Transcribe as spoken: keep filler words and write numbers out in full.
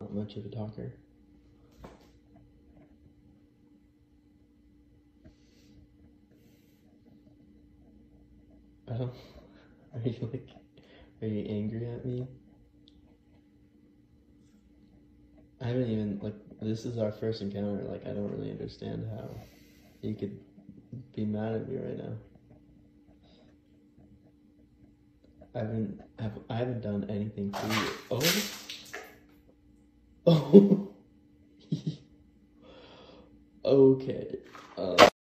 not much of a talker. I don't. Are you like? Are you angry at me? I haven't even like. This is our first encounter. Like, I don't really understand how you could be mad at me right now. I haven't. Have, I haven't done anything to you. Oh. Oh. Okay. Uh,